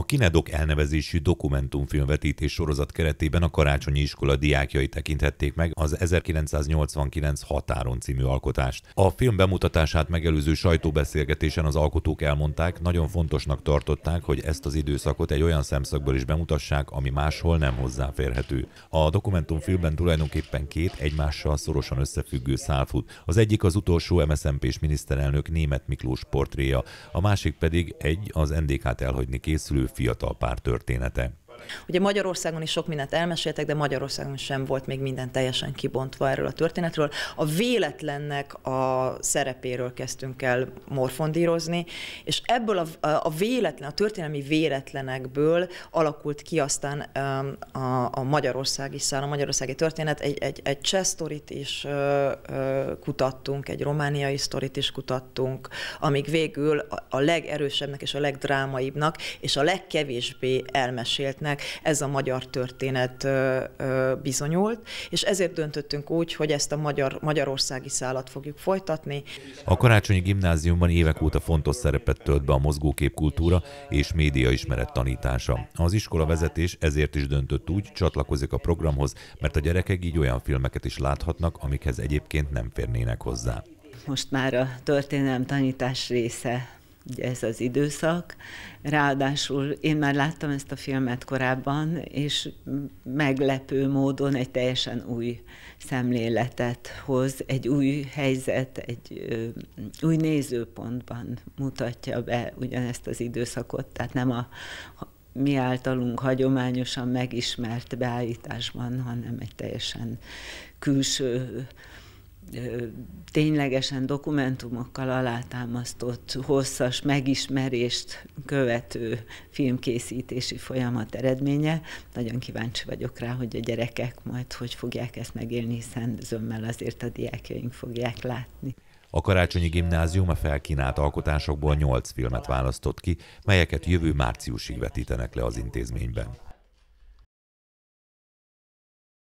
A Kinedok elnevezésű dokumentumfilmvetítés sorozat keretében a Karácsonyi Iskola diákjai tekinthették meg az 1989 Határon című alkotást. A film bemutatását megelőző sajtóbeszélgetésen az alkotók elmondták, nagyon fontosnak tartották, hogy ezt az időszakot egy olyan szemszögből is bemutassák, ami máshol nem hozzáférhető. A dokumentumfilmben tulajdonképpen két egymással szorosan összefüggő szál fut. Az egyik az utolsó MSZNP-s miniszterelnök Németh Miklós portréja, a másik pedig az NDK-t elhagyni készülő fiatal pár története. Ugye Magyarországon is sok mindent elmeséltek, de Magyarországon sem volt még minden teljesen kibontva erről a történetről. A véletlennek a szerepéről kezdtünk el morfondírozni, és ebből a történelmi véletlenekből alakult ki aztán a magyarországi szál, a magyarországi történet. Egy cseh sztorit is kutattunk, egy romániai sztorit is kutattunk, amíg végül a legerősebbnek és a legdrámaibbnak és a legkevésbé elmeséltnek ez a magyar történet bizonyult, és ezért döntöttünk úgy, hogy ezt a magyarországi szálat fogjuk folytatni. A Karácsonyi Gimnáziumban évek óta fontos szerepet tölt be a mozgóképkultúra és médiaismeret tanítása. Az iskola vezetés ezért is döntött úgy, csatlakozik a programhoz, mert a gyerekek így olyan filmeket is láthatnak, amikhez egyébként nem férnének hozzá. Most már a történelem tanítás része ugye ez az időszak. Ráadásul én már láttam ezt a filmet korábban, és meglepő módon egy teljesen új szemléletet hoz, egy új helyzet, egy új nézőpontban mutatja be ugyanezt az időszakot, tehát nem a mi általunk hagyományosan megismert beállításban, hanem egy teljesen külső, ténylegesen dokumentumokkal alátámasztott, hosszas megismerést követő filmkészítési folyamat eredménye. Nagyon kíváncsi vagyok rá, hogy a gyerekek majd hogy fogják ezt megélni, hiszen zömmel azért a diákjaink fogják látni. A Karácsonyi Gimnázium a felkínált alkotásokból 8 filmet választott ki, melyeket jövő márciusig vetítenek le az intézményben.